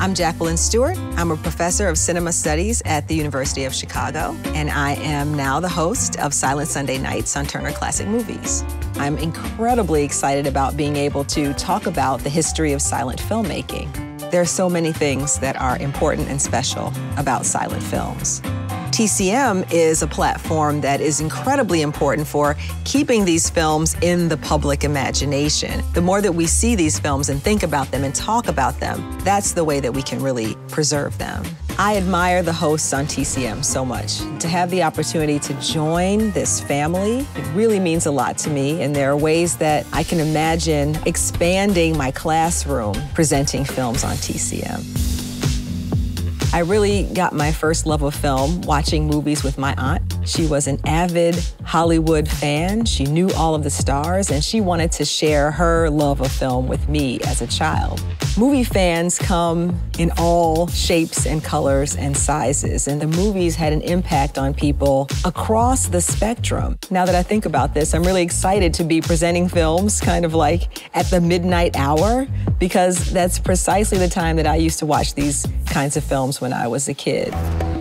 I'm Jacqueline Stewart. I'm a professor of cinema studies at the University of Chicago, and I am now the host of Silent Sunday Nights on Turner Classic Movies. I'm incredibly excited about being able to talk about the history of silent filmmaking. There are so many things that are important and special about silent films. TCM is a platform that is incredibly important for keeping these films in the public imagination. The more that we see these films and think about them and talk about them, that's the way that we can really preserve them. I admire the hosts on TCM so much. To have the opportunity to join this family, it really means a lot to me, and there are ways that I can imagine expanding my classroom presenting films on TCM. I really got my first love of film watching movies with my aunt. She was an avid Hollywood fan. She knew all of the stars, and she wanted to share her love of film with me as a child. Movie fans come in all shapes and colors and sizes, and the movies had an impact on people across the spectrum. Now that I think about this, I'm really excited to be presenting films kind of like at the midnight hour, because that's precisely the time that I used to watch these kinds of films when I was a kid.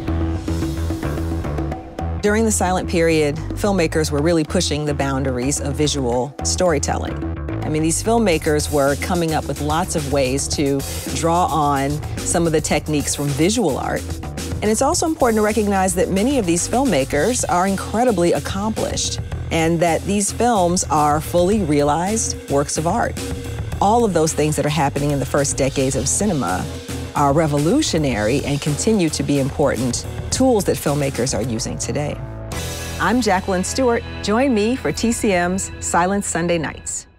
During the silent period, filmmakers were really pushing the boundaries of visual storytelling. I mean, these filmmakers were coming up with lots of ways to draw on some of the techniques from visual art. And it's also important to recognize that many of these filmmakers are incredibly accomplished, and that these films are fully realized works of art. All of those things that are happening in the first decades of cinema are revolutionary and continue to be important tools that filmmakers are using today. I'm Jacqueline Stewart. Join me for TCM's Silent Sunday Nights.